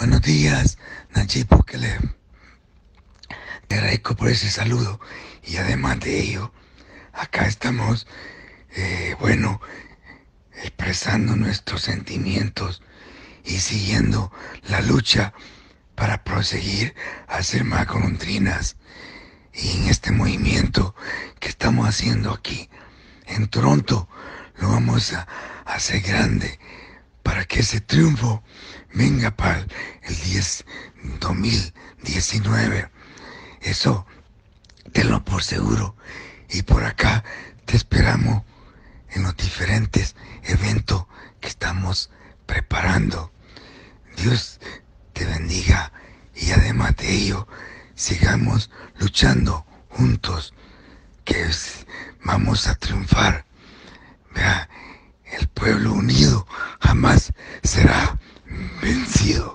Buenos días, Nayib Bukele. Te agradezco por ese saludo y además de ello, acá estamos, bueno, expresando nuestros sentimientos y siguiendo la lucha para proseguir a hacer más golondrinas. Y en este movimiento que estamos haciendo aquí en Toronto, lo vamos a hacer grande para que ese triunfo venga para el 2019. Eso tenlo por seguro. Y por acá te esperamos en los diferentes eventos que estamos preparando. Dios te bendiga y además de ello, sigamos luchando juntos, que vamos a triunfar. Vea, el pueblo unido jamás será vencido.